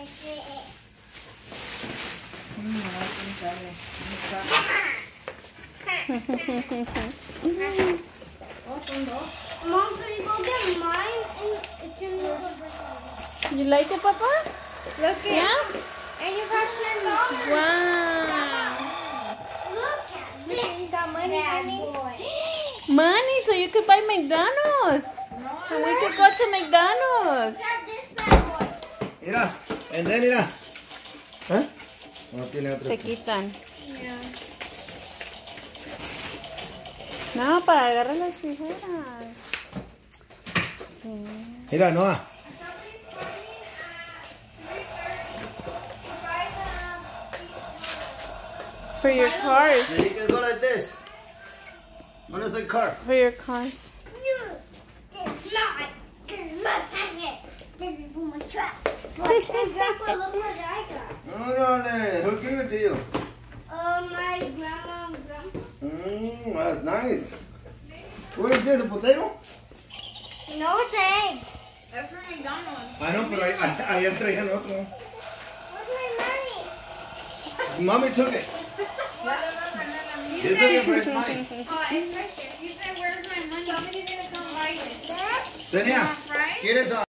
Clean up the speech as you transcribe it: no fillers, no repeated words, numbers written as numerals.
Mom, can you go get mine? And it's in the refrigerator. You like it, Papa? Look at Yeah? And you got $10. Wow. Look at this. You got money, honey? Money, so you could buy McDonald's. So we could go to McDonald's. Look at this bad boy. Mira, and then mira. ¿Eh? No tiene otro. Se quitan. Yeah. No, para agarrar las tijeras. Mira, Noah. For your cars. You can go like this. What is the car? For your cars. No, this is mine. This is my packet. This is for my truck. Grandpa, look what I got. No, who gave it to you? My grandma and grandpa. That's nice. What is this, a potato? No, it's egg. That's for McDonald's. I know, pero ayer traían otro. Where's my money? Mommy took it. He's looking for his money. Oh, it's right there. You said, where's my money? Somebody's gonna come buy it. Cesena, Right? ¿quieres